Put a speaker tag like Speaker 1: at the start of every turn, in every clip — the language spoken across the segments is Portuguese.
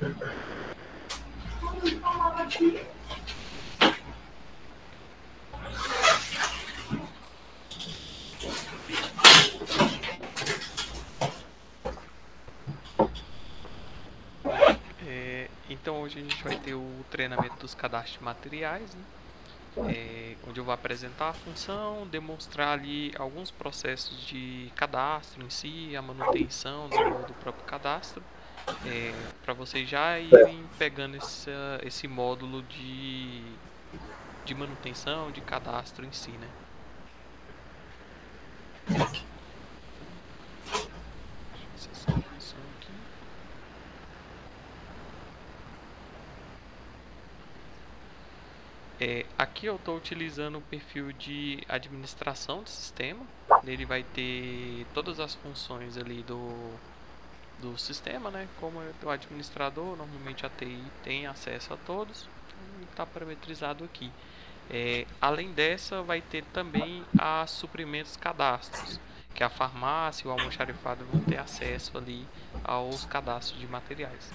Speaker 1: Então hoje a gente vai ter o treinamento dos cadastros de materiais, né? Onde eu vou apresentar a função, demonstrar ali alguns processos de cadastro em si, a manutenção do próprio cadastro, para vocês já irem pegando esse módulo de manutenção, de cadastro em si, né? Deixa eu acessar a função aqui. Aqui eu estou utilizando o perfil de administração do sistema. Ele vai ter todas as funções ali do sistema, né? Como o administrador, normalmente a TI tem acesso a todos, então está parametrizado aqui. Além dessa, vai ter também a suprimentos cadastros, que a farmácia e o almoxarifado vão ter acesso ali aos cadastros de materiais.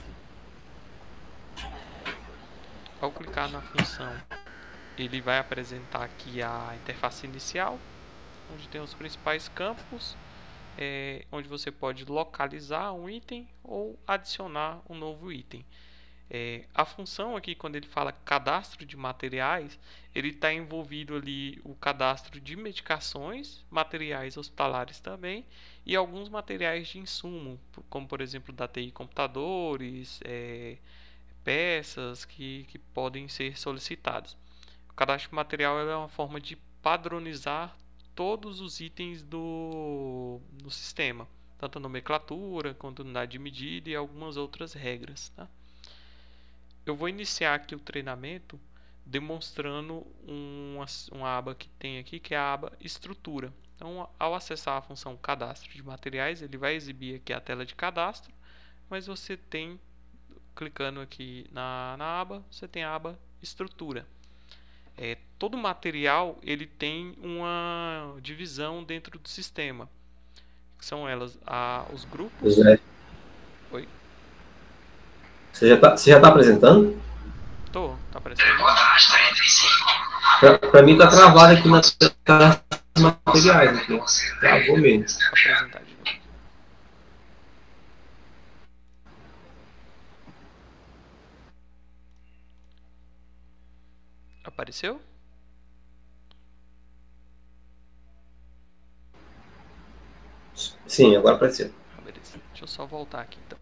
Speaker 1: Ao clicar na função, ele vai apresentar aqui a interface inicial, onde tem os principais campos, onde você pode localizar um item ou adicionar um novo item. A função aqui, quando ele fala cadastro de materiais, ele está envolvido ali o cadastro de medicações, materiais hospitalares também, e alguns materiais de insumo, como por exemplo da TI computadores, peças que podem ser solicitados. O cadastro de material é uma forma de padronizar todos os itens do sistema, tanto a nomenclatura quanto a unidade de medida e algumas outras regras, tá? Eu vou iniciar aqui o treinamento demonstrando uma aba que tem aqui, que é a aba estrutura. Então, ao acessar a função cadastro de materiais, ele vai exibir aqui a tela de cadastro, mas você tem, clicando aqui na aba, você tem a aba estrutura. Todo material ele tem uma divisão dentro do sistema, que são elas os grupos. Oi?
Speaker 2: Você já tá apresentando?
Speaker 1: Tá aparecendo?
Speaker 2: Pra mim tá travado aqui na tela de materiais. Aqui. Travou mesmo.
Speaker 1: Apresentar de novo. Apareceu?
Speaker 2: Sim, agora apareceu.
Speaker 1: Beleza. Deixa eu só voltar aqui então.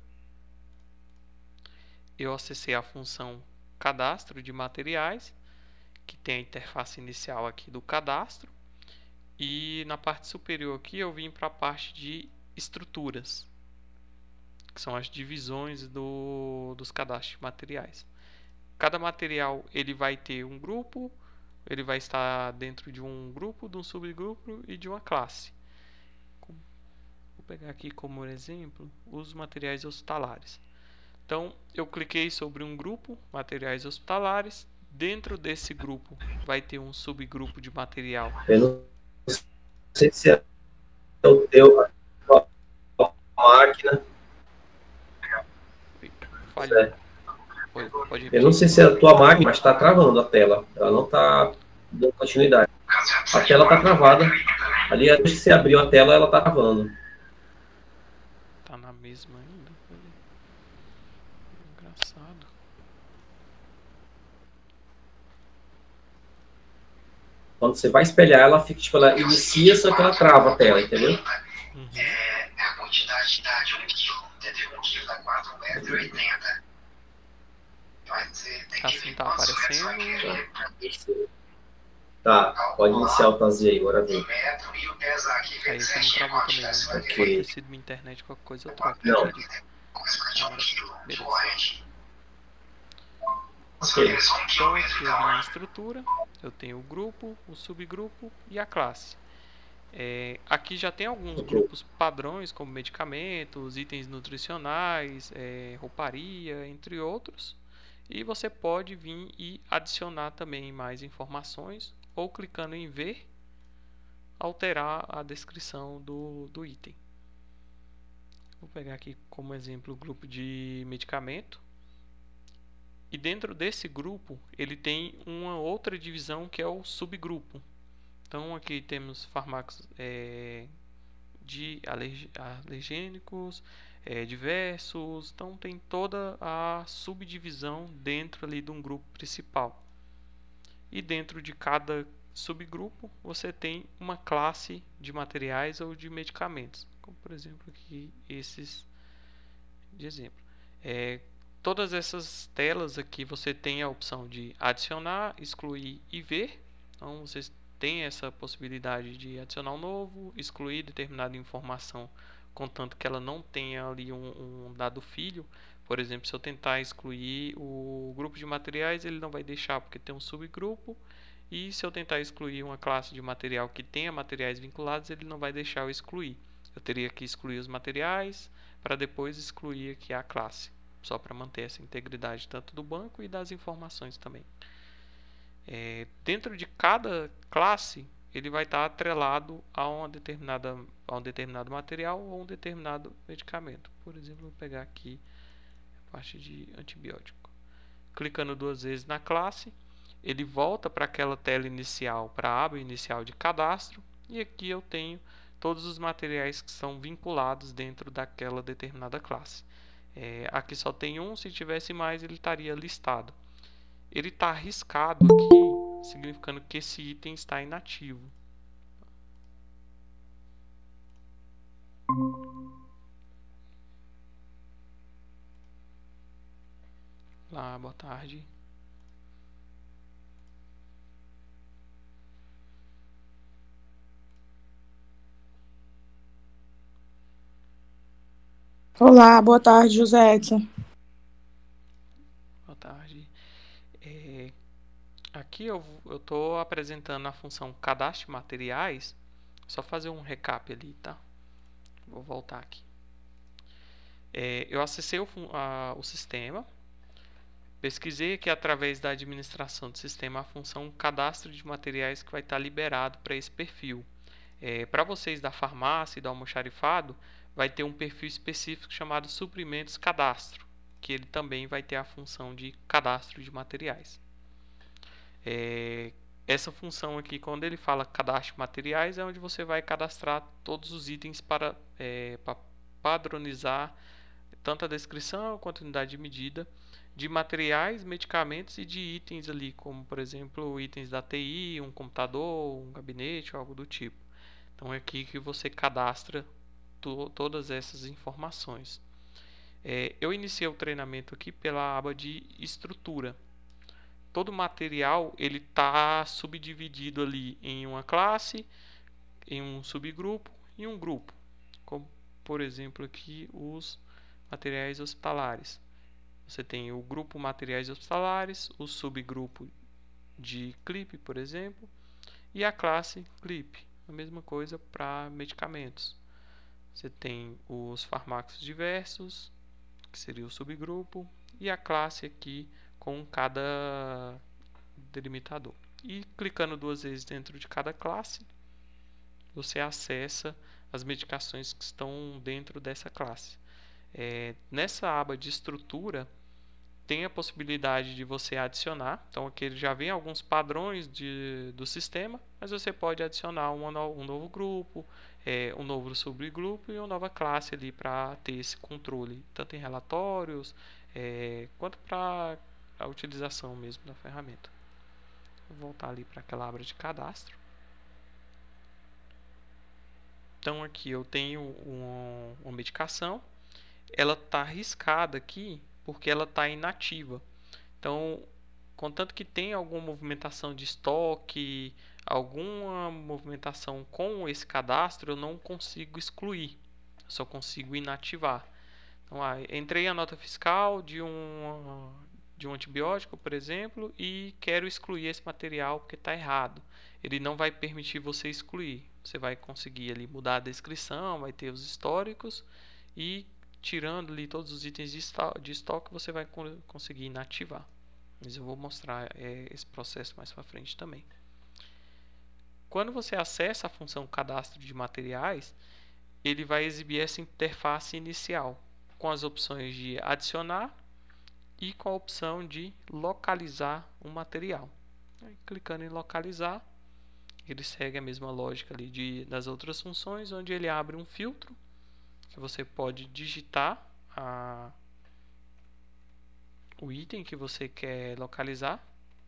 Speaker 1: Eu acessei a função cadastro de materiais, que tem a interface inicial aqui do cadastro, e na parte superior aqui eu vim para a parte de estruturas, que são as divisões dos cadastros de materiais. Cada material ele vai ter um grupo, ele vai estar dentro de um grupo, de um subgrupo e de uma classe. Vou pegar aqui como exemplo os materiais hospitalares. Então, eu cliquei sobre um grupo, materiais hospitalares. Dentro desse grupo vai ter um subgrupo de material.
Speaker 2: Eu não sei se é o teu, a máquina.
Speaker 1: Falhou. Oi, pode repetir?
Speaker 2: Eu não sei se é a tua máquina, mas está travando a tela. Ela não está dando continuidade. A tela está travada. Ali, desde que você abriu a tela, ela está travando.
Speaker 1: Tá na mesma ainda? Engraçado.
Speaker 2: Quando você vai espelhar, ela fica, tipo, ela inicia, só que ela trava a tela, entendeu?
Speaker 1: Uhum.
Speaker 3: A quantidade de 1 quilo, entendeu? 1 quilo dá 4,80 m.
Speaker 1: Assim tá aparecendo.
Speaker 2: Tá, pode iniciar o Tazi aí, agora vem.
Speaker 1: Aí você não travou também, né?
Speaker 2: Ok.
Speaker 1: Pode ter sido minha internet, qualquer coisa eu troco.
Speaker 2: Não.
Speaker 1: Beleza.
Speaker 2: Ok.
Speaker 1: Então aqui eu tenho a estrutura, eu tenho o grupo, o subgrupo e a classe. Aqui já tem alguns grupos padrões, como medicamentos, itens nutricionais, rouparia, entre outros. E você pode vir e adicionar também mais informações, ou clicando em ver, alterar a descrição do item. Vou pegar aqui como exemplo o grupo de medicamento. E dentro desse grupo, ele tem uma outra divisão que é o subgrupo. Então, aqui temos fármacos de alergênicos, diversos. Então, tem toda a subdivisão dentro ali de um grupo principal. E dentro de cada subgrupo, você tem uma classe de materiais ou de medicamentos. Como, por exemplo, aqui esses de exemplo. Todas essas telas aqui você tem a opção de adicionar, excluir e ver. Então vocês têm essa possibilidade de adicionar um novo, excluir determinada informação, contanto que ela não tenha ali um dado filho. Por exemplo, se eu tentar excluir o grupo de materiais, ele não vai deixar porque tem um subgrupo. E se eu tentar excluir uma classe de material que tenha materiais vinculados, ele não vai deixar eu excluir. Eu teria que excluir os materiais para depois excluir aqui a classe, só para manter essa integridade tanto do banco e das informações também. Dentro de cada classe, ele vai estar atrelado a um determinado material ou um determinado medicamento. Por exemplo, vou pegar aqui a parte de antibiótico. Clicando 2 vezes na classe, ele volta para aquela tela inicial, para a aba inicial de cadastro, e aqui eu tenho todos os materiais que são vinculados dentro daquela determinada classe. Aqui só tem um, se tivesse mais ele estaria listado. Ele está riscado aqui, significando que esse item está inativo. Olá, boa tarde.
Speaker 4: Olá, boa tarde, José Edson.
Speaker 1: Boa tarde. Aqui eu estou apresentando a função cadastre materiais. Só fazer um recap ali, tá? Vou voltar aqui. Eu acessei o sistema. Pesquisei aqui através da administração do sistema a função cadastro de materiais que vai estar liberado para esse perfil. Para vocês da farmácia e do almoxarifado, vai ter um perfil específico chamado suprimentos cadastro, que ele também vai ter a função de cadastro de materiais. Essa função aqui, quando ele fala cadastro de materiais, é onde você vai cadastrar todos os itens para padronizar tanto a descrição quanto a unidade de medida de materiais, medicamentos e de itens ali, como por exemplo itens da TI, um computador, um gabinete, algo do tipo. Então é aqui que você cadastra todas essas informações. Eu iniciei o treinamento aqui pela aba de estrutura. Todo material ele está subdividido ali em uma classe, em um subgrupo e um grupo, como por exemplo aqui os materiais hospitalares. Você tem o grupo materiais hospitalares, o subgrupo de clipe, por exemplo, e a classe clipe. A mesma coisa para medicamentos. Você tem os fármacos diversos, que seria o subgrupo, e a classe aqui com cada delimitador. E clicando 2 vezes dentro de cada classe, você acessa as medicações que estão dentro dessa classe. Nessa aba de estrutura, tem a possibilidade de você adicionar. Então aqui ele já vem alguns padrões do sistema, mas você pode adicionar um novo grupo, um novo subgrupo e uma nova classe ali para ter esse controle, tanto em relatórios quanto para a utilização mesmo da ferramenta. Vou voltar ali para aquela aba de cadastro. Então aqui eu tenho uma medicação, ela está riscada aqui porque ela está inativa. Então, contanto que tenha alguma movimentação de estoque, alguma movimentação com esse cadastro, eu não consigo excluir, só consigo inativar. Então, entrei a nota fiscal de um antibiótico, por exemplo, e quero excluir esse material porque está errado. Ele não vai permitir você excluir. Você vai conseguir ali mudar a descrição, vai ter os históricos e tirando ali todos os itens de estoque, você vai conseguir inativar. Mas eu vou mostrar esse processo mais para frente também. Quando você acessa a função cadastro de materiais, ele vai exibir essa interface inicial com as opções de adicionar, e com a opção de localizar um material. Aí, clicando em localizar, ele segue a mesma lógica ali das outras funções, onde ele abre um filtro que você pode digitar o item que você quer localizar.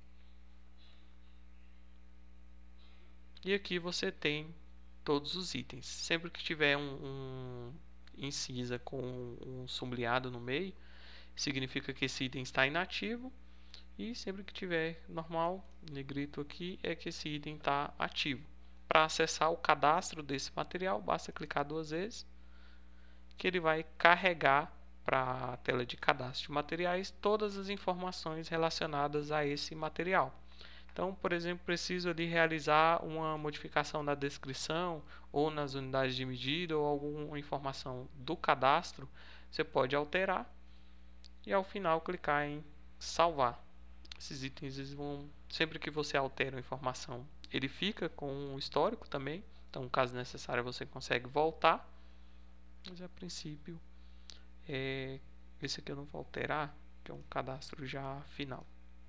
Speaker 1: E aqui você tem todos os itens. Sempre que tiver um incisa com um sombreado no meio, significa que esse item está inativo. E sempre que tiver normal, negrito aqui, é que esse item está ativo. Para acessar o cadastro desse material, basta clicar 2 vezes, que ele vai carregar para a tela de cadastro de materiais todas as informações relacionadas a esse material. Então, por exemplo, preciso ali realizar uma modificação na descrição ou nas unidades de medida ou alguma informação do cadastro, você pode alterar e ao final clicar em salvar. Esses itens eles vão, sempre que você altera a informação, ele fica com o histórico também. Então, caso necessário, você consegue voltar. Mas a princípio, esse aqui eu não vou alterar, que é um cadastro já final.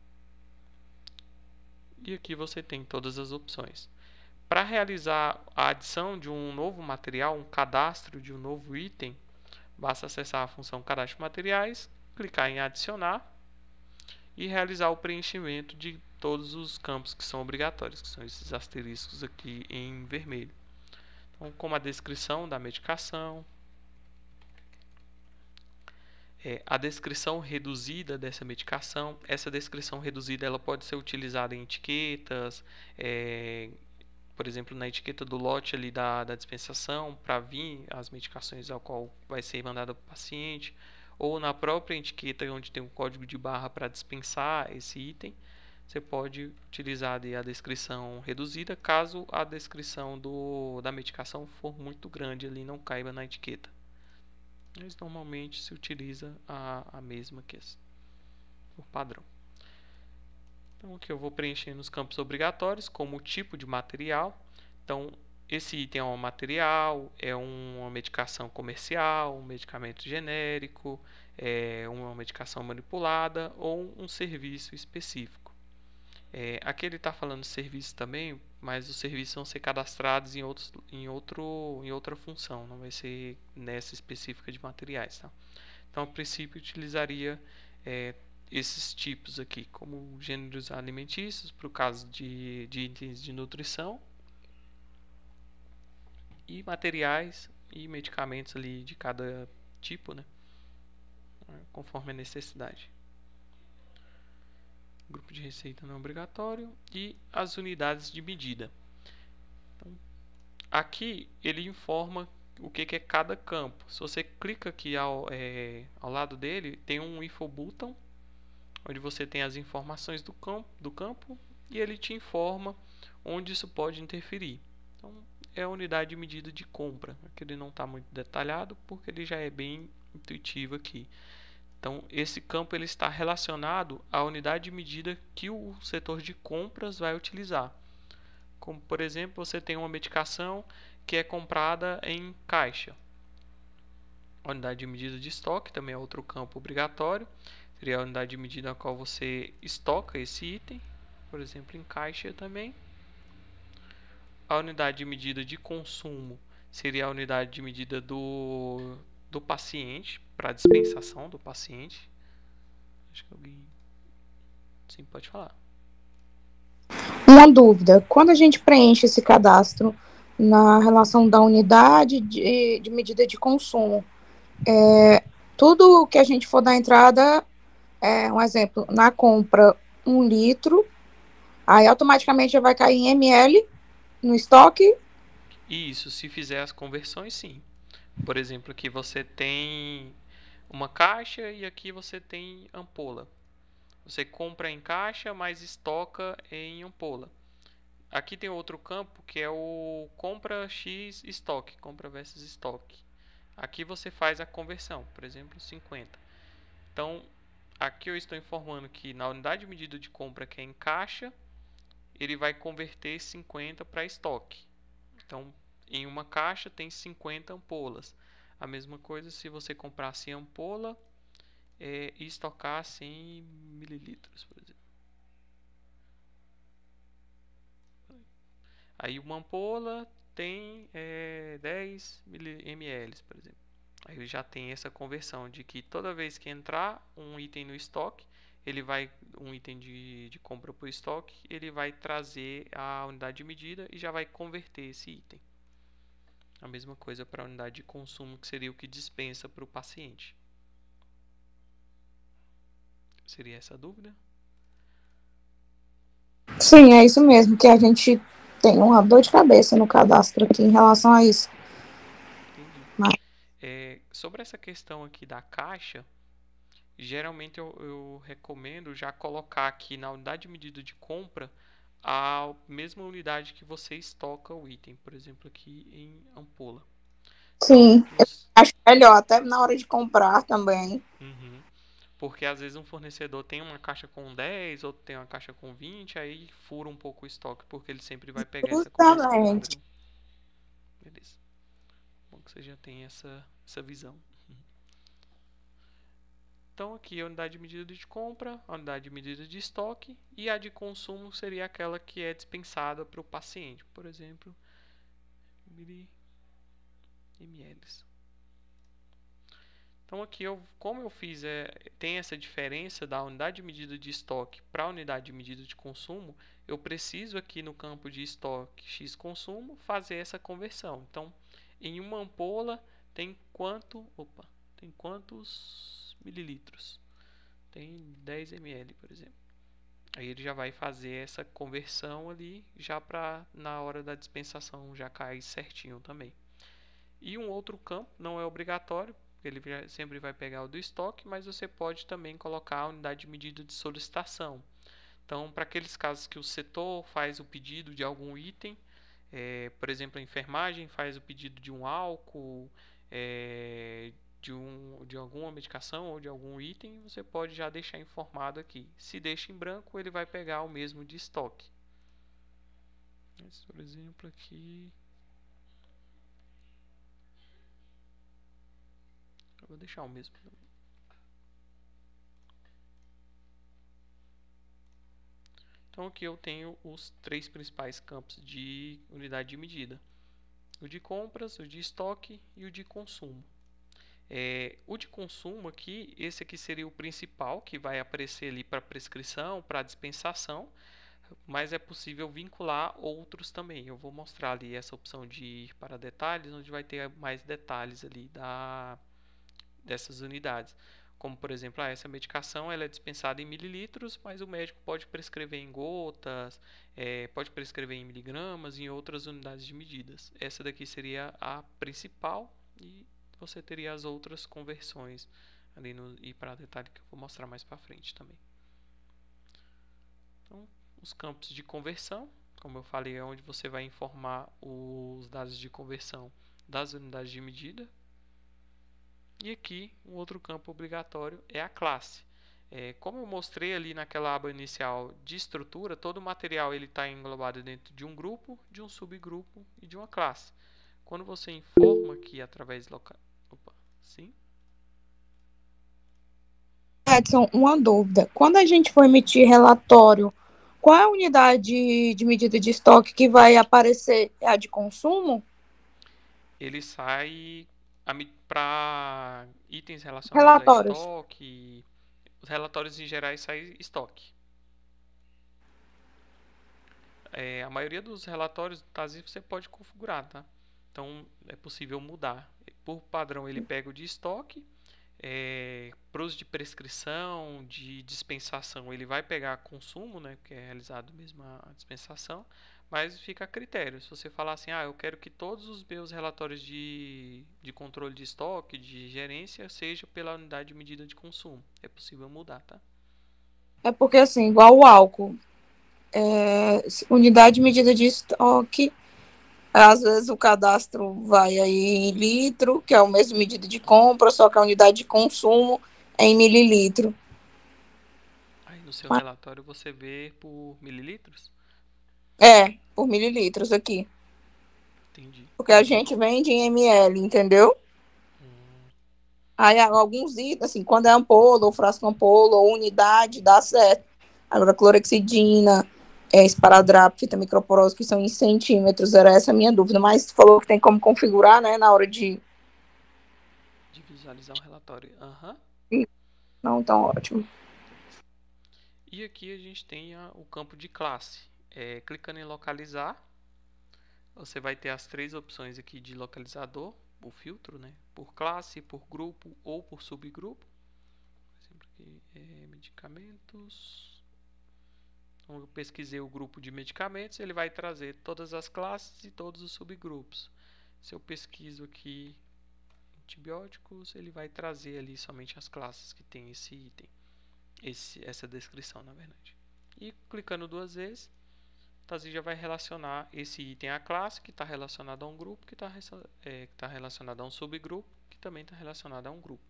Speaker 1: E aqui você tem todas as opções. Para realizar a adição de um novo material, um cadastro de um novo item, basta acessar a função cadastro de materiais, clicar em adicionar e realizar o preenchimento de todos os campos que são obrigatórios, que são esses asteriscos aqui em vermelho. Então, como a descrição da medicação, a descrição reduzida dessa medicação. Essa descrição reduzida ela pode ser utilizada em etiquetas, por exemplo, na etiqueta do lote ali da dispensação, para vir as medicações ao qual vai ser mandada para o paciente, ou na própria etiqueta onde tem um código de barra para dispensar esse item, você pode utilizar a descrição reduzida, caso a descrição da medicação for muito grande ali, não caiba na etiqueta. Mas normalmente se utiliza a mesma que o padrão. Então aqui eu vou preenchendo os campos obrigatórios como o tipo de material. Então esse item é um material, é uma medicação comercial, um medicamento genérico, uma medicação manipulada ou um serviço específico. Aqui ele está falando de serviço também, mas os serviços vão ser cadastrados em outra função, não vai ser nessa específica de materiais. Tá? Então, a princípio, utilizaria esses tipos aqui, como gêneros alimentícios, para o caso de itens de nutrição, e materiais e medicamentos ali de cada tipo, né? Conforme a necessidade. Grupo de receita não obrigatório e as unidades de medida. Então, aqui ele informa o que é cada campo. Se você clica aqui ao lado dele, tem um info button, onde você tem as informações do campo e ele te informa onde isso pode interferir. Então, é a unidade de medida de compra. Aqui ele não está muito detalhado, porque ele já é bem intuitivo aqui. Então, esse campo ele está relacionado à unidade de medida que o setor de compras vai utilizar. Como, por exemplo, você tem uma medicação que é comprada em caixa. A unidade de medida de estoque também é outro campo obrigatório. Seria a unidade de medida a qual você estoca esse item. Por exemplo, em caixa também. A unidade de medida de consumo seria a unidade de medida do paciente, para a dispensação do paciente. Acho que alguém... Sim, pode falar.
Speaker 4: Uma dúvida: quando a gente preenche esse cadastro na relação da unidade de medida de consumo, tudo que a gente for dar entrada, um exemplo, na compra 1 litro, aí automaticamente já vai cair em ml no estoque?
Speaker 1: Isso, se fizer as conversões, sim. Por exemplo, aqui você tem uma caixa e aqui você tem ampola. Você compra em caixa, mas estoca em ampola. Aqui tem outro campo que é o compra x estoque, compra versus estoque. Aqui você faz a conversão, por exemplo, 50. Então, aqui eu estou informando que na unidade de medida de compra que é em caixa, ele vai converter 50 para estoque. Então, em uma caixa tem 50 ampolas. A mesma coisa se você comprasse ampola e estocar 100 mililitros, por exemplo. Aí uma ampola tem 10 ml, por exemplo. Aí já tem essa conversão de que toda vez que entrar um item no estoque, ele vai um item de compra para o estoque, ele vai trazer a unidade de medida e já vai converter esse item. A mesma coisa para a unidade de consumo, que seria o que dispensa para o paciente. Seria essa a dúvida?
Speaker 4: Sim, é isso mesmo, que a gente tem uma dor de cabeça no cadastro aqui em relação a isso.
Speaker 1: Entendi.
Speaker 4: Mas-
Speaker 1: Sobre essa questão aqui da caixa, geralmente eu recomendo já colocar aqui na unidade de medida de compra a mesma unidade que você estoca o item, por exemplo, aqui em ampola.
Speaker 4: Sim,
Speaker 1: Então,
Speaker 4: acho melhor, até na hora de comprar também.
Speaker 1: Uhum. Porque às vezes um fornecedor tem uma caixa com 10, outro tem uma caixa com 20, aí fura um pouco o estoque, porque ele sempre vai pegar essa conversão
Speaker 4: Justamente.
Speaker 1: padrão. Beleza. Bom que você já tem essa visão. Então aqui a unidade de medida de compra, a unidade de medida de estoque e a de consumo seria aquela que é dispensada para o paciente, por exemplo, ml. Então aqui como eu fiz tem essa diferença da unidade de medida de estoque para a unidade de medida de consumo, eu preciso aqui no campo de estoque x consumo fazer essa conversão. Então em uma ampola tem tem quantos mililitros? Tem 10 ml, por exemplo. Aí ele já vai fazer essa conversão ali, já para na hora da dispensação já cair certinho também. E um outro campo, não é obrigatório, ele sempre vai pegar o do estoque, mas você pode também colocar a unidade de medida de solicitação. Então, para aqueles casos que o setor faz o pedido de algum item, por exemplo, a enfermagem faz o pedido de um álcool, de alguma medicação ou de algum item, você pode já deixar informado aqui. Se deixa em branco, ele vai pegar o mesmo de estoque. Esse, por exemplo, aqui. Eu vou deixar o mesmo. Então aqui eu tenho os três principais campos de unidade de medida: o de compras, o de estoque e o de consumo. O de consumo aqui, esse aqui seria o principal, que vai aparecer ali para prescrição, para dispensação, mas é possível vincular outros também. Eu vou mostrar ali essa opção de ir para detalhes, onde vai ter mais detalhes ali dessas unidades. Como, por exemplo, essa medicação ela é dispensada em mililitros, mas o médico pode prescrever em gotas, pode prescrever em miligramas, em outras unidades de medidas. Essa daqui seria a principal e você teria as outras conversões ali no ir para detalhe que eu vou mostrar mais para frente também. Então, os campos de conversão, como eu falei, é onde você vai informar os dados de conversão das unidades de medida. E aqui, um outro campo obrigatório é a classe. Como eu mostrei ali naquela aba inicial de estrutura, todo o material está englobado dentro de um grupo, de um subgrupo e de uma classe. Quando você informa aqui através de local... Opa, sim?
Speaker 4: Edson, uma dúvida. Quando a gente for emitir relatório, qual é a unidade de medida de estoque que vai aparecer? É a de consumo?
Speaker 1: Ele sai para itens relacionados a
Speaker 4: Relatórios.
Speaker 1: estoque. Os relatórios em geral saem estoque. A maioria dos relatórios do TASIF você pode configurar, tá? Então é possível mudar. Por padrão ele pega o de estoque. Para os de prescrição, de dispensação, ele vai pegar consumo, né, que é realizado mesmo a dispensação, mas fica a critério. Se você falar assim, eu quero que todos os meus relatórios de controle de estoque, de gerência, seja pela unidade de medida de consumo, é possível mudar, tá?
Speaker 4: É porque, assim, igual o álcool, unidade de medida de estoque, às vezes o cadastro vai aí em litro, que é a mesma medida de compra, só que a unidade de consumo é em mililitro.
Speaker 1: Aí no seu relatório você vê por mililitros?
Speaker 4: Por mililitros aqui.
Speaker 1: Entendi.
Speaker 4: Porque a gente vende em ml, entendeu? Aí alguns itens, assim, quando é ampola, ou frasco ampola, ou unidade, dá certo. Agora, clorexidina, esparadrapo, fita microporose, que são em centímetros, era essa a minha dúvida. Mas tu falou que tem como configurar, né, na hora de
Speaker 1: visualizar o relatório. Aham.
Speaker 4: Não, então ótimo.
Speaker 1: E aqui a gente tem o campo de classe. Clicando em localizar, você vai ter as 3 opções aqui de localizador, o filtro, né? Por classe, por grupo ou por subgrupo. Por exemplo, aqui medicamentos. Então, eu pesquisei o grupo de medicamentos, ele vai trazer todas as classes e todos os subgrupos. Se eu pesquiso aqui antibióticos, ele vai trazer ali somente as classes que tem esse item. Essa descrição, na verdade. E clicando 2 vezes, o Tazir já vai relacionar esse item à classe, que está relacionado a um grupo, que está relacionado a um subgrupo, que também está relacionado a um grupo.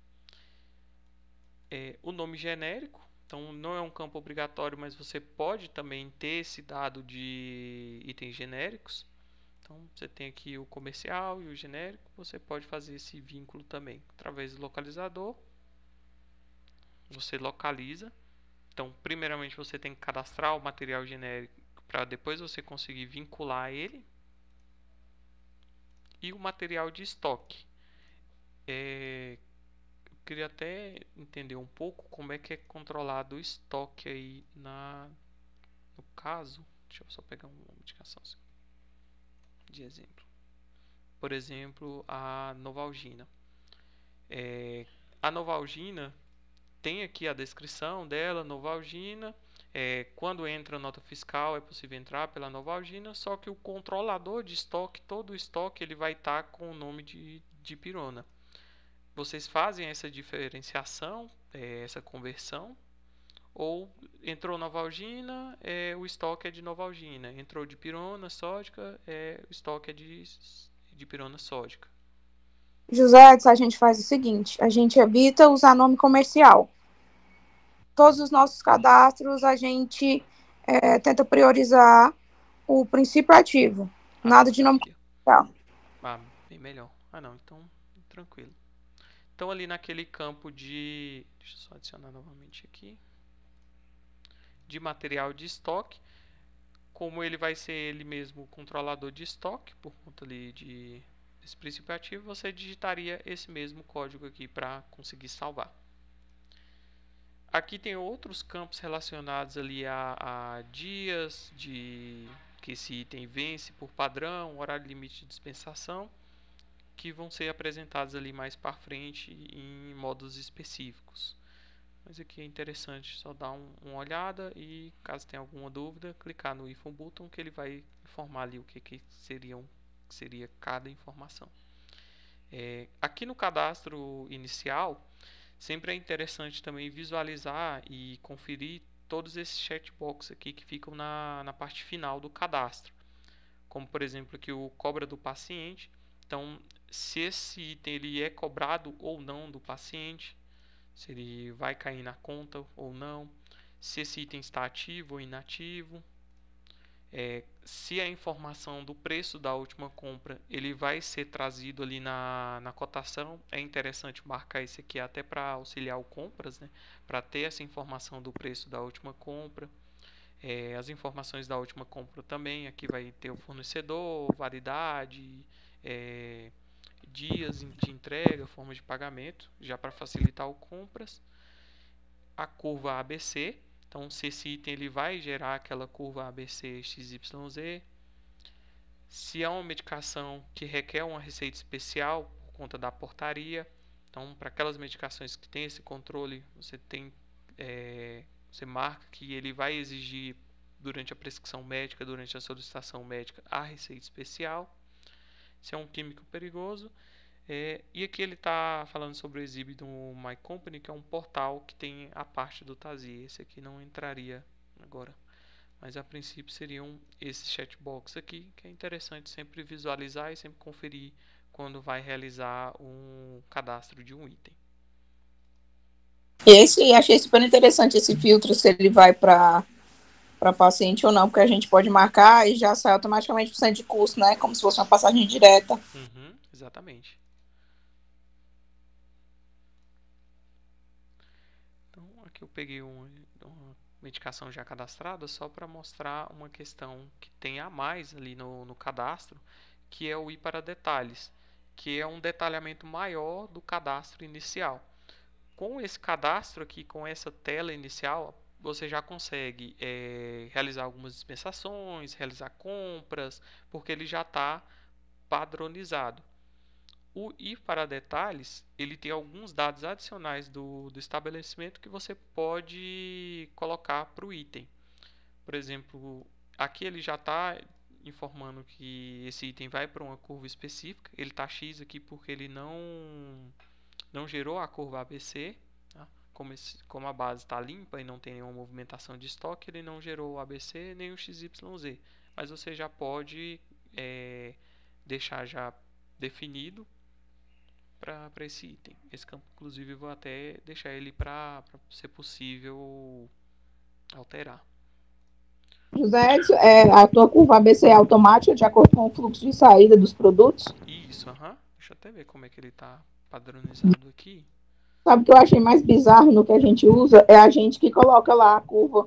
Speaker 1: O nome genérico, então não é um campo obrigatório, mas você pode também ter esse dado de itens genéricos. Então você tem aqui o comercial e o genérico, você pode fazer esse vínculo também através do localizador. Você localiza. Então, primeiramente você tem que cadastrar o material genérico para depois você conseguir vincular ele. E o material de estoque. Eu queria até entender um pouco como é que é controlado o estoque aí no caso. Deixa eu só pegar uma indicação de exemplo. Por exemplo, a Novalgina. A Novalgina tem aqui a descrição dela, Novalgina. Quando entra a nota fiscal é possível entrar pela Novalgina, só que o controlador de estoque, todo o estoque, ele vai estar com o nome de dipirona. Vocês fazem essa diferenciação, essa conversão, ou entrou Novalgina, o estoque é de Novalgina. Entrou dipirona sódica, o estoque é de dipirona sódica.
Speaker 4: José, a gente faz o seguinte, a gente evita usar nome comercial. Todos os nossos cadastros, a gente tenta priorizar o princípio ativo. Nada de nome comercial.
Speaker 1: Bem melhor. Não, então, tranquilo. Então, ali naquele campo de... Deixa eu só adicionar novamente aqui. De material de estoque. Como ele vai ser ele mesmo o controlador de estoque, por conta ali desse princípio ativo, você digitaria esse mesmo código aqui para conseguir salvar. Aqui tem outros campos relacionados ali a dias que esse item vence por padrão, horário limite de dispensação, que vão ser apresentados ali mais para frente em modos específicos. Mas aqui é interessante só dar uma olhada e, caso tenha alguma dúvida, clicar no Info Button que ele vai informar ali o que seria cada informação. Aqui no cadastro inicial, sempre é interessante também visualizar e conferir todos esses checkbox aqui que ficam na parte final do cadastro. Como, por exemplo, aqui o cobra do paciente. Então, se esse item ele é cobrado ou não do paciente, se ele vai cair na conta ou não, se esse item está ativo ou inativo, se a informação do preço da última compra ele vai ser trazido ali na cotação. É interessante marcar esse aqui até para auxiliar o compras, né? Para ter essa informação do preço da última compra. As informações da última compra também, aqui vai ter o fornecedor, validade, dias de entrega, forma de pagamento, já para facilitar o compras. A curva ABC, então se esse item ele vai gerar aquela curva ABC XYZ. Se é uma medicação que requer uma receita especial por conta da portaria, então para aquelas medicações que tem esse controle, você marca que ele vai exigir durante a prescrição médica, durante a solicitação médica, a receita especial. Se é um químico perigoso. E aqui ele está falando sobre o Exhibit do My Company, que é um portal que tem a parte do Tazir. Esse aqui não entraria agora, mas a princípio seriam esses chatbox aqui, que é interessante sempre visualizar e sempre conferir quando vai realizar um cadastro de um item.
Speaker 4: Achei super interessante esse filtro, se ele vai para paciente ou não, porque a gente pode marcar e já sai automaticamente o centro de custo, né? Como se fosse uma passagem direta.
Speaker 1: Exatamente. Aqui eu peguei uma medicação já cadastrada só para mostrar uma questão que tem a mais ali no cadastro, que é o ir para detalhes, que é um detalhamento maior do cadastro inicial. Com esse cadastro aqui, com essa tela inicial, você já consegue realizar algumas dispensações, realizar compras, porque ele já está padronizado. O ir para detalhes, ele tem alguns dados adicionais do estabelecimento que você pode colocar para o item. Por exemplo, aqui ele já está informando que esse item vai para uma curva específica. Ele está X aqui porque ele não gerou a curva ABC. Tá? Como a base está limpa e não tem nenhuma movimentação de estoque, ele não gerou o ABC nem o XYZ. Mas você já pode deixar já definido para esse item. Esse campo, inclusive, eu vou até deixar ele para ser possível alterar.
Speaker 4: José, a tua curva ABC é automática de acordo com o fluxo de saída dos produtos?
Speaker 1: Isso, deixa eu até ver como é que ele está padronizado aqui.
Speaker 4: Sabe o que eu achei mais bizarro no que a gente usa? É a gente que coloca lá a curva.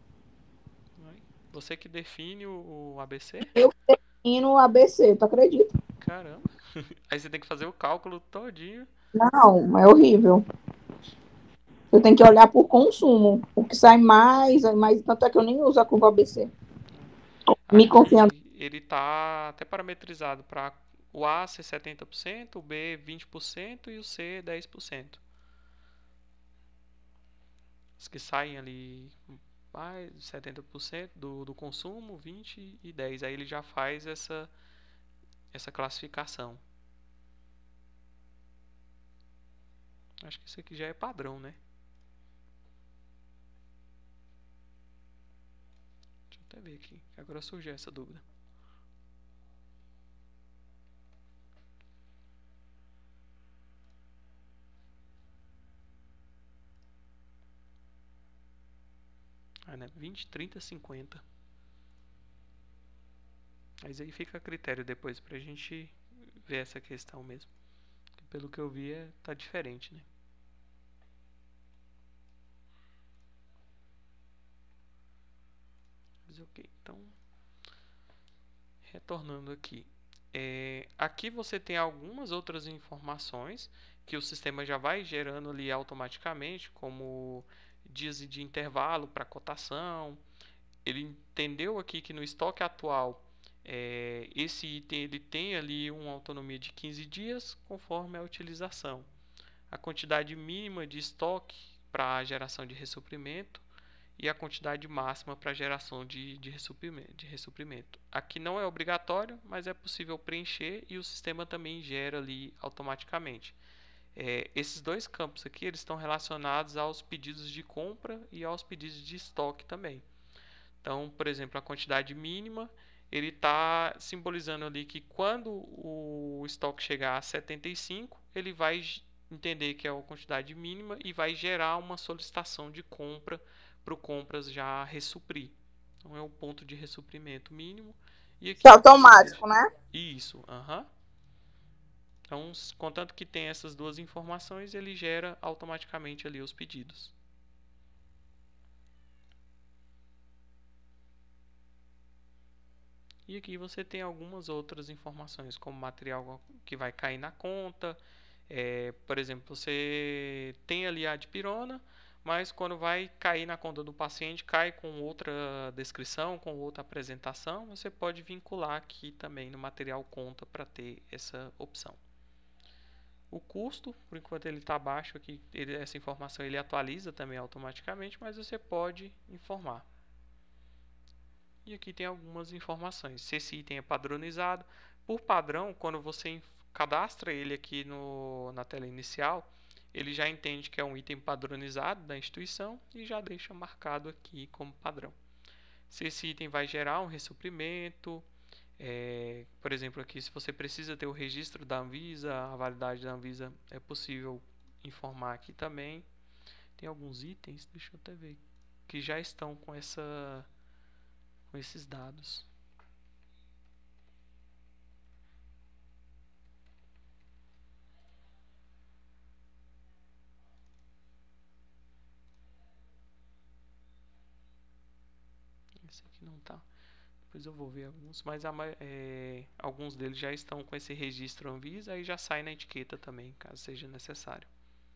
Speaker 1: Você que define o ABC?
Speaker 4: Eu defino o ABC, tu acredita?
Speaker 1: Caramba. Aí você tem que fazer o cálculo todinho.
Speaker 4: Não, é horrível. Eu tenho que olhar por consumo. O que sai mais, tanto é que eu nem uso a curva ABC. Me confiando.
Speaker 1: Ele está até parametrizado para o A ser 70%, o B 20% e o C 10%. Os que saem ali mais 70% do consumo, 20% e 10%. Aí ele já faz essa classificação. Acho que isso aqui já é padrão, né? Deixa eu até ver aqui. Agora surgiu essa dúvida. Né? 20, 30, 50. Mas aí fica a critério depois pra gente ver essa questão mesmo. Pelo que eu vi, tá diferente, né? Mas ok, então retornando aqui. Aqui você tem algumas outras informações que o sistema já vai gerando ali automaticamente, como dias de intervalo para cotação. Ele entendeu aqui que no estoque atual esse item ele tem ali uma autonomia de 15 dias conforme a utilização. A quantidade mínima de estoque para a geração de ressuprimento e a quantidade máxima para geração de ressuprimento. Aqui não é obrigatório, mas é possível preencher e o sistema também gera ali automaticamente. Esses dois campos aqui eles estão relacionados aos pedidos de compra e aos pedidos de estoque também. Então, por exemplo, a quantidade mínima ele está simbolizando ali que quando o estoque chegar a 75, ele vai entender que é a quantidade mínima e vai gerar uma solicitação de compra para o compras já ressuprir. Então é o ponto de ressuprimento mínimo. E aqui
Speaker 4: é automático, né?
Speaker 1: Isso, Então, contanto que tem essas duas informações, ele gera automaticamente ali os pedidos. E aqui você tem algumas outras informações, como material que vai cair na conta. Por exemplo, você tem ali a dipirona, mas quando vai cair na conta do paciente, cai com outra descrição, com outra apresentação. Você pode vincular aqui também no material conta para ter essa opção. O custo, por enquanto ele está baixo aqui, essa informação ele atualiza também automaticamente, mas você pode informar. E aqui tem algumas informações. Se esse item é padronizado, por padrão, quando você cadastra ele aqui na tela inicial, ele já entende que é um item padronizado da instituição e já deixa marcado aqui como padrão. Se esse item vai gerar um ressuprimento, por exemplo, aqui se você precisa ter o registro da Anvisa, a validade da Anvisa é possível informar aqui também. Tem alguns itens, deixa eu até ver, que já estão com esses dados. Esse aqui não tá. Depois eu vou ver alguns, mas alguns deles já estão com esse registro Anvisa, aí já sai na etiqueta também, caso seja necessário.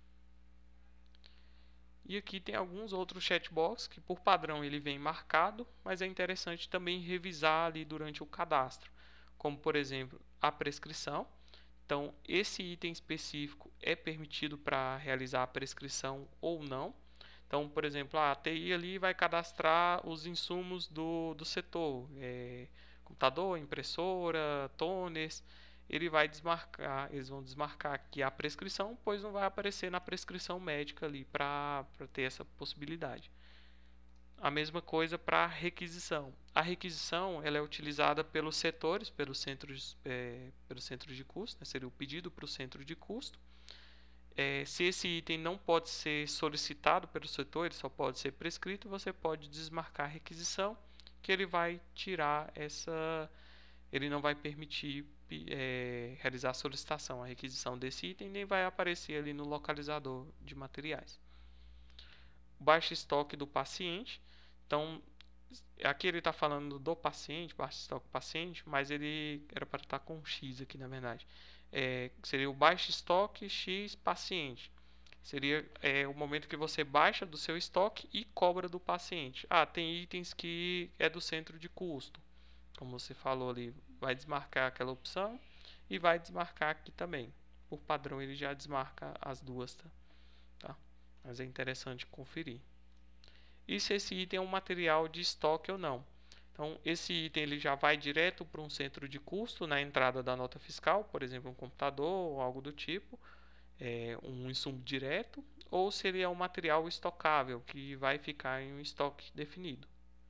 Speaker 1: E aqui tem alguns outros chatbox que por padrão ele vem marcado, mas é interessante também revisar ali durante o cadastro, como por exemplo a prescrição. Então esse item específico é permitido para realizar a prescrição ou não. Então, por exemplo, a TI ali vai cadastrar os insumos do setor, computador, impressora, toners. Ele vai desmarcar, eles vão desmarcar aqui a prescrição, pois não vai aparecer na prescrição médica ali para ter essa possibilidade. A mesma coisa para requisição. A requisição ela é utilizada pelos setores, pelos centros de custo, né? Seria o pedido para o centro de custo. Se esse item não pode ser solicitado pelo setor, ele só pode ser prescrito, você pode desmarcar a requisição, que ele vai tirar ele não vai permitir realizar a solicitação, a requisição desse item, nem vai aparecer ali no localizador de materiais. Baixo estoque do paciente. Então, aqui ele está falando do paciente, baixo estoque do paciente, mas ele era para estar com X aqui na verdade. Seria o baixo estoque X paciente. Seria o momento que você baixa do seu estoque e cobra do paciente. Tem itens que é do centro de custo. Como você falou ali, vai desmarcar aquela opção e vai desmarcar aqui também. Por padrão ele já desmarca as duas, tá? Mas é interessante conferir. E se esse item é um material de estoque ou não. Então, esse item ele já vai direto para um centro de custo na entrada da nota fiscal, por exemplo, um computador ou algo do tipo, um insumo direto, ou se ele é um material estocável, que vai ficar em um estoque definido.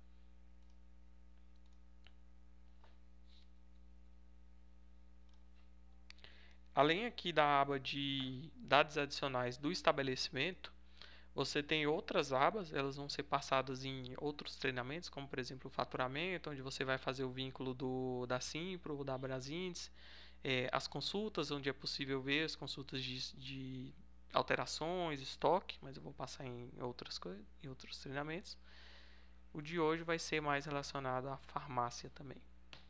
Speaker 1: Além aqui da aba de dados adicionais do estabelecimento, você tem outras abas, elas vão ser passadas em outros treinamentos, como por exemplo o faturamento, onde você vai fazer o vínculo da Simpro ou da Brasíndice, as consultas, onde é possível ver as consultas de alterações, estoque, mas eu vou passar em outras coisas, em outros treinamentos. O de hoje vai ser mais relacionado à farmácia também.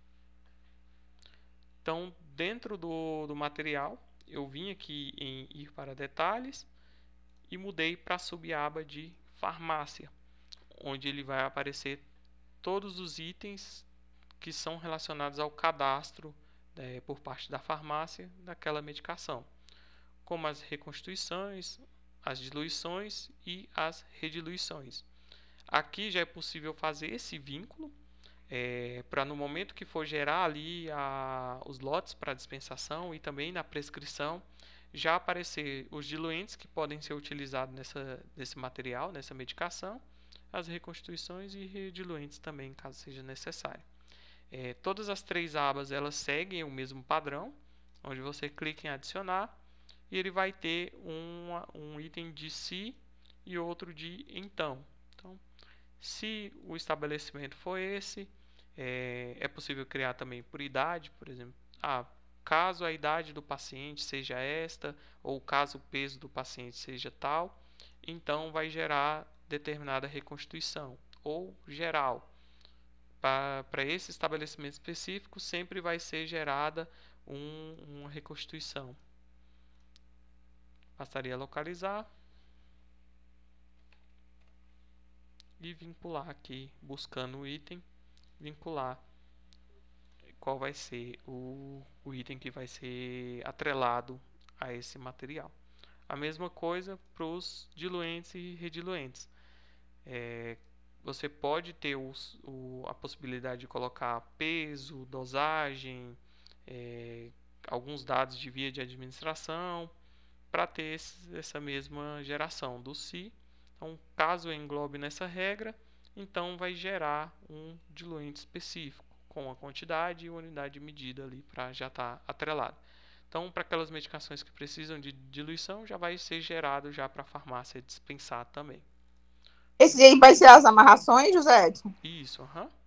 Speaker 1: Então, dentro do material, eu vim aqui em ir para detalhes e mudei para a subaba de farmácia, onde ele vai aparecer todos os itens que são relacionados ao cadastro por parte da farmácia daquela medicação, como as reconstituições, as diluições e as rediluições. Aqui já é possível fazer esse vínculo para no momento que for gerar ali os lotes para dispensação e também na prescrição, já aparecer os diluentes que podem ser utilizados nesse material, nessa medicação, as reconstituições e rediluentes também, caso seja necessário. Todas as três abas elas seguem o mesmo padrão, onde você clica em adicionar e ele vai ter um item de se e outro de então. Então, se o estabelecimento for esse, é possível criar também por idade, por exemplo, caso a idade do paciente seja esta, ou caso o peso do paciente seja tal, então vai gerar determinada reconstituição, ou geral. Para esse estabelecimento específico, sempre vai ser gerada uma reconstituição. Bastaria localizar e vincular aqui, buscando o item, vincular qual vai ser o item que vai ser atrelado a esse material. A mesma coisa para os diluentes e rediluentes. Você pode ter a possibilidade de colocar peso, dosagem, alguns dados de via de administração, para ter essa mesma geração do SI. Então, caso englobe nessa regra, então vai gerar um diluente específico, com a quantidade e a unidade de medida ali para já estar atrelado. Então, para aquelas medicações que precisam de diluição, já vai ser gerado já para a farmácia dispensar também.
Speaker 4: Esse aí vai ser as amarrações, José Edson?
Speaker 1: Isso,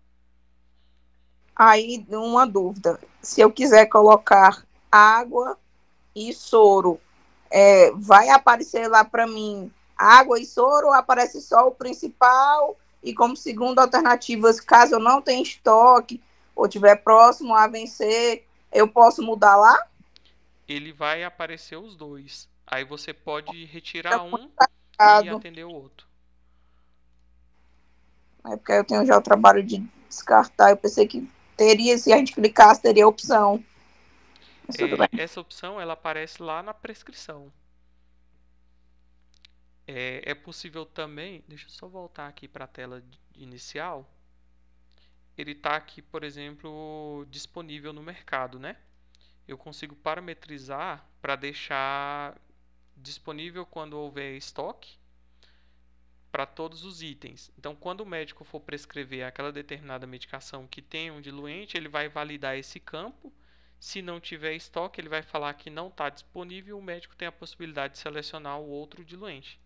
Speaker 4: Aí, uma dúvida. Se eu quiser colocar água e soro, vai aparecer lá para mim água e soro ou aparece só o principal e como segunda alternativa, caso eu não tenha estoque ou tiver próximo a vencer, eu posso mudar lá?
Speaker 1: Ele vai aparecer os dois. Aí você pode retirar um e
Speaker 4: Errado.
Speaker 1: atender o outro.
Speaker 4: É porque eu tenho já o trabalho de descartar. Eu pensei que teria, se a gente clicasse, teria opção. Mas tudo bem.
Speaker 1: Essa opção ela aparece lá na prescrição. É possível também, deixa eu só voltar aqui para a tela inicial. Ele está aqui, por exemplo, disponível no mercado, né? Eu consigo parametrizar para deixar disponível quando houver estoque para todos os itens. Então, quando o médico for prescrever aquela determinada medicação que tem um diluente, ele vai validar esse campo. Se não tiver estoque, ele vai falar que não está disponível. O médico tem a possibilidade de selecionar o outro diluente.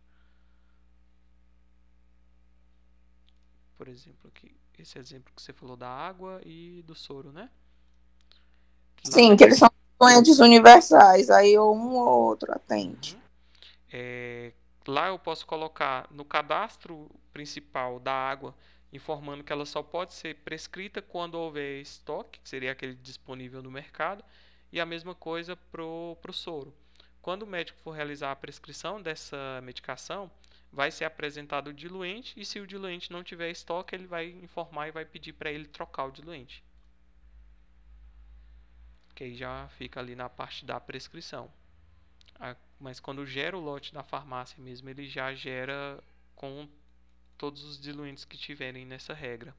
Speaker 1: Por exemplo, aqui, esse exemplo que você falou da água e do soro, né?
Speaker 4: Sim, que eles são doentes universais. Aí um ou outro atende.
Speaker 1: Lá eu posso colocar no cadastro principal da água, informando que ela só pode ser prescrita quando houver estoque, que seria aquele disponível no mercado, e a mesma coisa para o soro. Quando o médico for realizar a prescrição dessa medicação, vai ser apresentado o diluente, e se o diluente não tiver estoque, ele vai informar e vai pedir para ele trocar o diluente. Que aí já fica ali na parte da prescrição. Mas quando gera o lote da farmácia mesmo, ele já gera com todos os diluentes que tiverem nessa regra.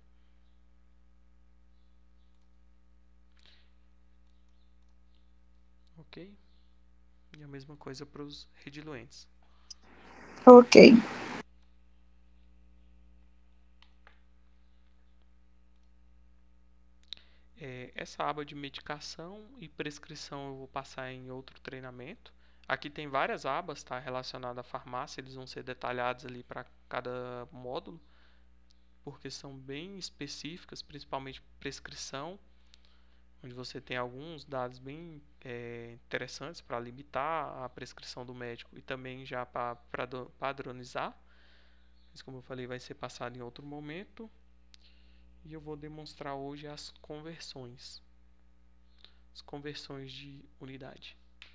Speaker 1: Ok? E a mesma coisa para os rediluentes.
Speaker 4: Ok.
Speaker 1: Essa aba de medicação e prescrição eu vou passar em outro treinamento. Aqui tem várias abas, tá, relacionadas à farmácia, eles vão ser detalhados ali para cada módulo, porque são bem específicas, principalmente prescrição, onde você tem alguns dados bem interessantes para limitar a prescrição do médico e também já para padronizar. Mas como eu falei, vai ser passado em outro momento. E eu vou demonstrar hoje as conversões. As conversões de unidade.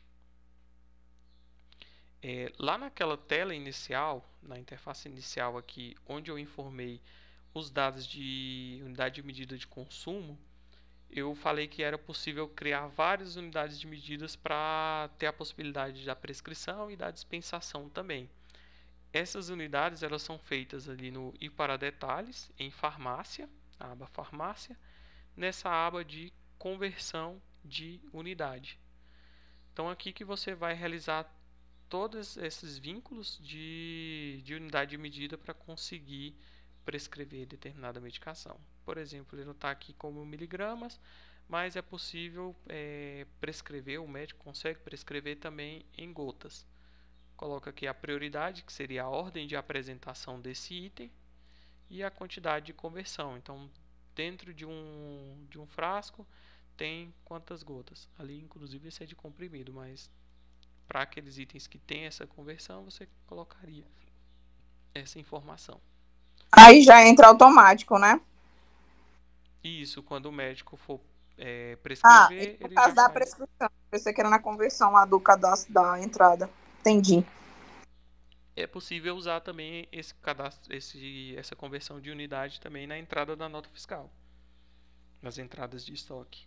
Speaker 1: Lá naquela tela inicial, na interface inicial aqui, onde eu informei os dados de unidade de medida de consumo, eu falei que era possível criar várias unidades de medidas para ter a possibilidade da prescrição e da dispensação também. Essas unidades elas são feitas ali no Ir para Detalhes, em Farmácia, a aba Farmácia, nessa aba de Conversão de Unidade. Então aqui que você vai realizar todos esses vínculos de unidade de medida para conseguir prescrever determinada medicação. Por exemplo, ele não está aqui como miligramas, mas é possível prescrever, o médico consegue prescrever também em gotas. Coloca aqui a prioridade, que seria a ordem de apresentação desse item, e a quantidade de conversão. Então, dentro de um frasco, tem quantas gotas. Ali, inclusive, esse é de comprimido, mas para aqueles itens que tem essa conversão, você colocaria essa informação.
Speaker 4: Aí já entra automático, né?
Speaker 1: Isso, quando o médico for prescrever,
Speaker 4: No
Speaker 1: ele
Speaker 4: caso
Speaker 1: já
Speaker 4: da
Speaker 1: vai.
Speaker 4: prescrição. Pensei que era na conversão lá do cadastro da entrada. Entendi.
Speaker 1: É possível usar também esse cadastro, essa conversão de unidade também na entrada da nota fiscal, nas entradas de estoque.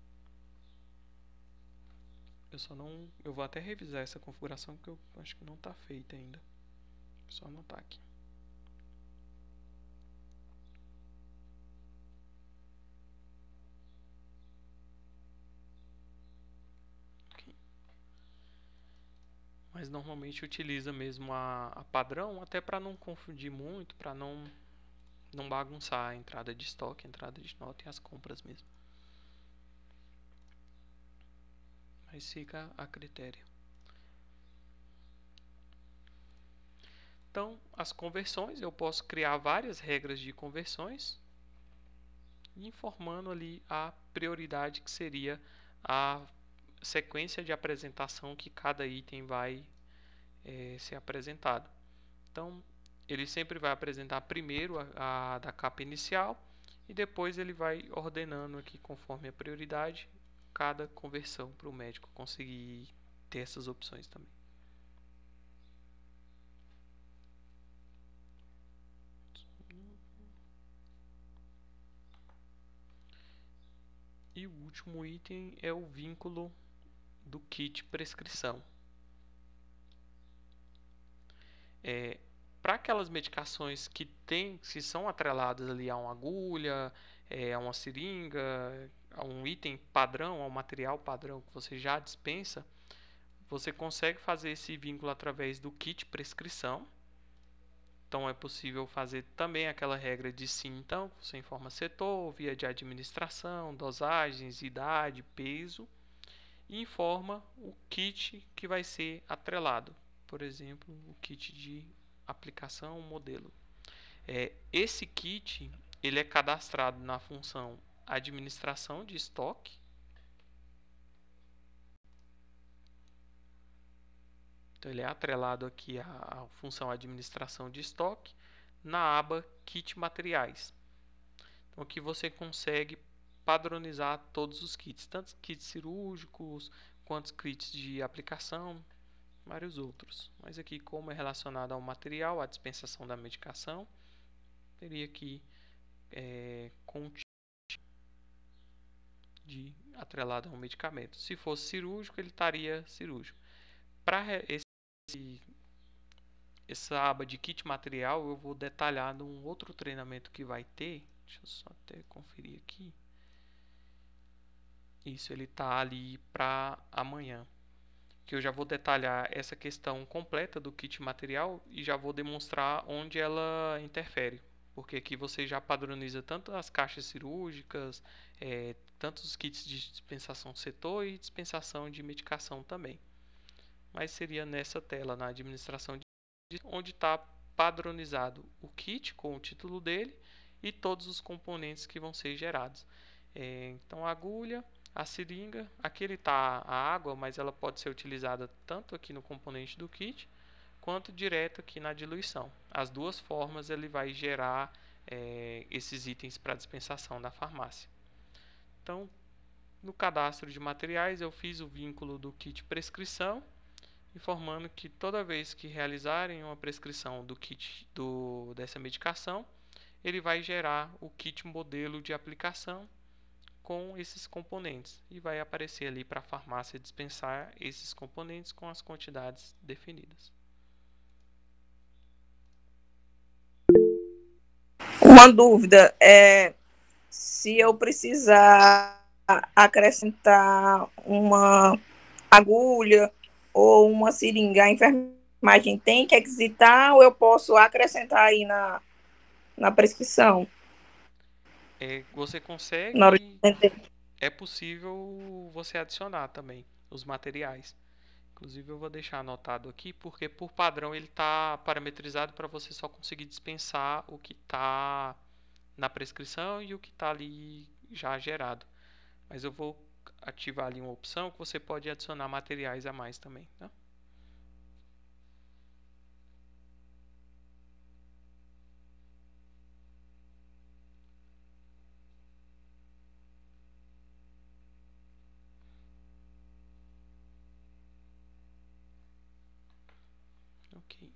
Speaker 1: Eu vou até revisar essa configuração porque eu acho que não está feita ainda. Só anotar aqui. Mas normalmente utiliza mesmo a padrão, até para não confundir muito, para não bagunçar a entrada de estoque, a entrada de nota e as compras mesmo. Mas fica a critério. Então, as conversões, eu posso criar várias regras de conversões, informando ali a prioridade que seria a sequência de apresentação que cada item vai ser apresentado. Então, ele sempre vai apresentar primeiro a da capa inicial e depois ele vai ordenando aqui conforme a prioridade cada conversão para o médico conseguir ter essas opções também. E o último item é o vínculo do kit prescrição. Para aquelas medicações que são atreladas ali a uma agulha, a uma seringa, a um item padrão, a um material padrão que você já dispensa, você consegue fazer esse vínculo através do kit prescrição. Então é possível fazer também aquela regra de sim, então você informa setor, via de administração, dosagens, idade, peso, e informa o kit que vai ser atrelado. Por exemplo, o kit de aplicação modelo. Esse kit ele é cadastrado na função administração de estoque. Então ele é atrelado aqui à função administração de estoque na aba kit materiais. Então aqui você consegue padronizar todos os kits, tanto kits cirúrgicos quanto kits de aplicação, vários outros. Mas aqui, como é relacionado ao material, à dispensação da medicação, teria aqui com o tipo de atrelado ao medicamento. Se fosse cirúrgico, ele estaria cirúrgico. Para essa aba de kit material, eu vou detalhar num outro treinamento que vai ter. Deixa eu só até conferir aqui. Isso, ele está ali para amanhã. Que eu já vou detalhar essa questão completa do kit material e já vou demonstrar onde ela interfere. Porque aqui você já padroniza tanto as caixas cirúrgicas, tanto os kits de dispensação setor e dispensação de medicação também. Mas seria nessa tela, na administração, onde está padronizado o kit com o título dele e todos os componentes que vão ser gerados. Então a agulha, a seringa, aqui ele está a água, mas ela pode ser utilizada tanto aqui no componente do kit, quanto direto aqui na diluição. As duas formas ele vai gerar esses itens para dispensação da farmácia. Então, no cadastro de materiais, eu fiz o vínculo do kit prescrição, informando que toda vez que realizarem uma prescrição do kit dessa medicação, ele vai gerar o kit modelo de aplicação com esses componentes e vai aparecer ali para a farmácia dispensar esses componentes com as quantidades definidas.
Speaker 5: Uma dúvida é se eu precisar acrescentar uma agulha ou uma seringa, a enfermagem tem que requisitar ou eu posso acrescentar aí na prescrição?
Speaker 1: Você consegue, é possível você adicionar também os materiais. Inclusive eu vou deixar anotado aqui, porque por padrão ele está parametrizado para você só conseguir dispensar o que está na prescrição e o que está ali já gerado. Mas eu vou ativar ali uma opção que você pode adicionar materiais a mais também, tá? Ok.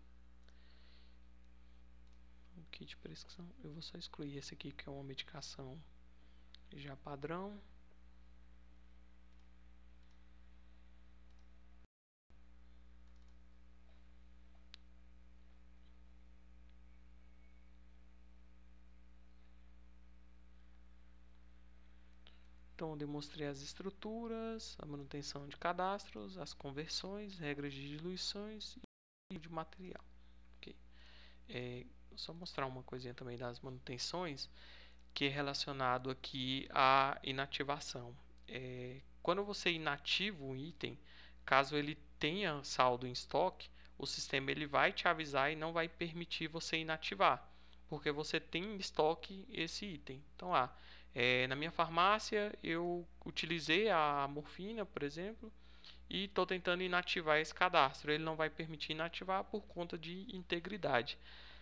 Speaker 1: O kit de prescrição, eu vou só excluir esse aqui que é uma medicação já padrão. Então, eu demonstrei as estruturas, a manutenção de cadastros, as conversões, regras de diluições e de material. Okay. Só mostrar uma coisinha também das manutenções, que é relacionado aqui à inativação. Quando você inativa um item, caso ele tenha saldo em estoque, o sistema ele vai te avisar e não vai permitir você inativar, porque você tem em estoque esse item. Então, na minha farmácia eu utilizei a morfina, por exemplo, e estou tentando inativar esse cadastro. Ele não vai permitir inativar por conta de integridade.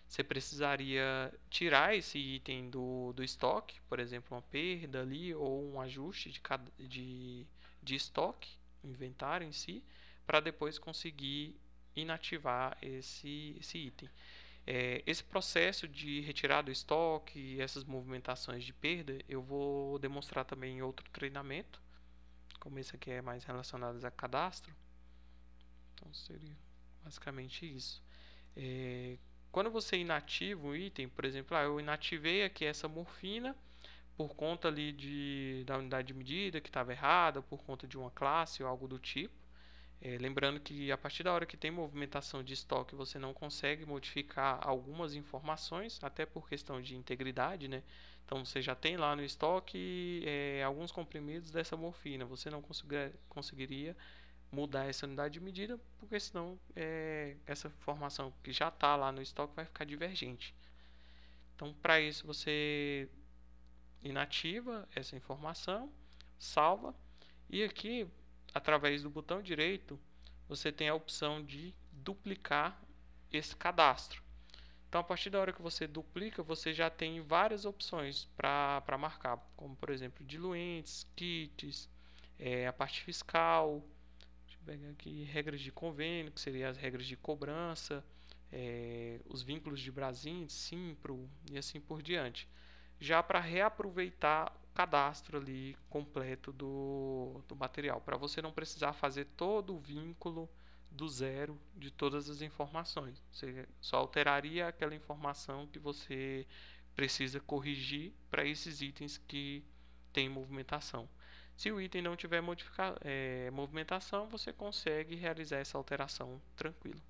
Speaker 1: você precisaria tirar esse item do estoque, por exemplo, uma perda ali ou um ajuste de estoque, inventário em si, para depois conseguir inativar esse item. Esse processo de retirar do estoque e essas movimentações de perda eu vou demonstrar também em outro treinamento, como esse aqui é mais relacionado a cadastro. Então seria basicamente isso. Quando você inativa um item, por exemplo, eu inativei aqui essa morfina por conta ali da unidade de medida que estava errada, por conta de uma classe ou algo do tipo. Lembrando que a partir da hora que tem movimentação de estoque, você não consegue modificar algumas informações, até por questão de integridade, né? Então você já tem lá no estoque alguns comprimidos dessa morfina, você não conseguiria mudar essa unidade de medida, porque senão essa informação que já está lá no estoque vai ficar divergente. Então, para isso, você inativa essa informação, salva, e aqui, através do botão direito, você tem a opção de duplicar esse cadastro. Então, a partir da hora que você duplica, você já tem várias opções para marcar, como, por exemplo, diluentes, kits, a parte fiscal. Deixa eu pegar aqui regras de convênio, que seriam as regras de cobrança, os vínculos de Brasint, Simpro e assim por diante. Já para reaproveitar o cadastro ali completo do material, para você não precisar fazer todo o vínculo do zero de todas as informações. Você só alteraria aquela informação que você precisa corrigir para esses itens que têm movimentação. Se o item não tiver movimentação, você consegue realizar essa alteração tranquilo.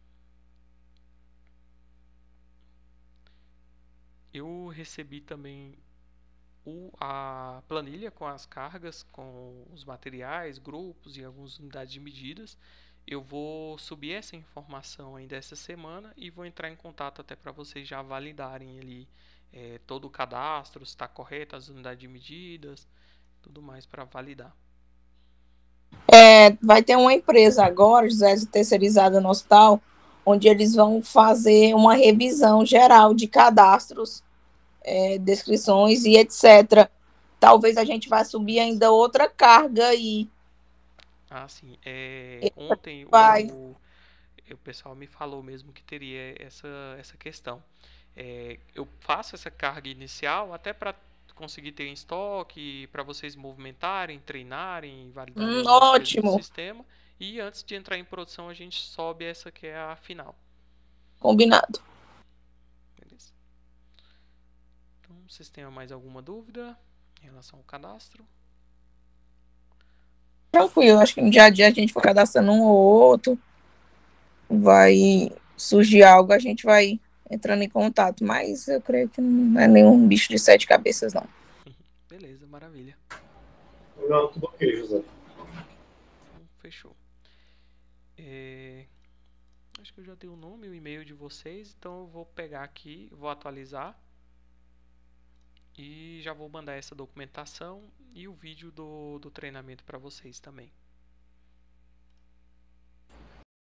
Speaker 1: Eu recebi também a planilha com as cargas, com os materiais, grupos e algumas unidades de medidas. Eu vou subir essa informação ainda essa semana e vou entrar em contato até para vocês já validarem ali todo o cadastro, se está correto, as unidades de medidas, tudo mais para validar.
Speaker 5: Vai ter uma empresa agora, José, terceirizada no hospital, onde eles vão fazer uma revisão geral de cadastros, descrições e etc. Talvez a gente vá subir ainda outra carga aí.
Speaker 1: Ah, sim. Ontem o pessoal me falou mesmo que teria essa questão. Eu faço essa carga inicial até para conseguir ter em estoque, para vocês movimentarem, treinarem, validarem algumas coisas no
Speaker 5: Ótimo.
Speaker 1: sistema. E antes de entrar em produção, a gente sobe essa que é a final.
Speaker 5: Combinado.
Speaker 1: Beleza? Então, vocês têm mais alguma dúvida em relação ao cadastro?
Speaker 5: Tranquilo, acho que no dia a dia a gente for cadastrando um ou outro, vai surgir algo, a gente vai entrando em contato, mas eu creio que não é nenhum bicho de 7 cabeças, não.
Speaker 1: Beleza, maravilha.
Speaker 2: Não, tudo ok, José.
Speaker 1: Então, fechou. Acho que eu já tenho o nome e o e-mail de vocês, então eu vou pegar aqui, vou atualizar e já vou mandar essa documentação e o vídeo do treinamento para vocês também.